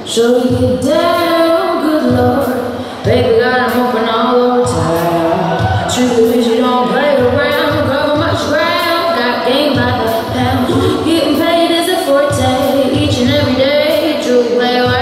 So you get down, good lord. Baby, God, I'm open all over time. Strictly bitch, you don't play around. Cover much ground, got game by the pound. Getting paid is a forte, each and every day. True play.